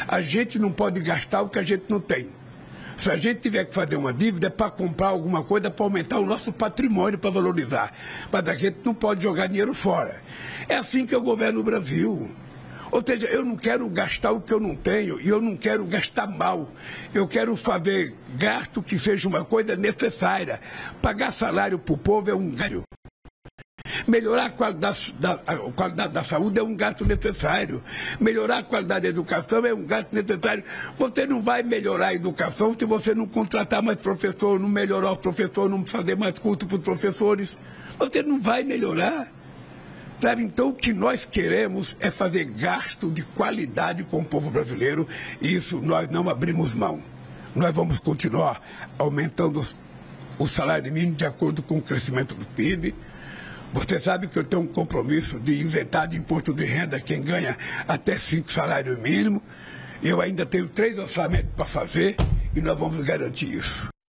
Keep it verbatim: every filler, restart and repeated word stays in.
A gente não pode gastar o que a gente não tem. Se a gente tiver que fazer uma dívida, é para comprar alguma coisa, para aumentar o nosso patrimônio, para valorizar. Mas a gente não pode jogar dinheiro fora. É assim que eu governo o Brasil. Ou seja, eu não quero gastar o que eu não tenho e eu não quero gastar mal. Eu quero fazer gasto que seja uma coisa necessária. Pagar salário para o povo é um gasto. Melhorar a qualidade, da, a qualidade da saúde é um gasto necessário. Melhorar a qualidade da educação é um gasto necessário. Você não vai melhorar a educação se você não contratar mais professor, não melhorar os professores, não fazer mais curso para os professores. Você não vai melhorar. Sabe? Então, o que nós queremos é fazer gasto de qualidade com o povo brasileiro e isso nós não abrimos mão. Nós vamos continuar aumentando o salário mínimo de acordo com o crescimento do P I B. Você sabe que eu tenho um compromisso de isentar de imposto de renda quem ganha até cinco salários mínimos. Eu ainda tenho três orçamentos para fazer e nós vamos garantir isso.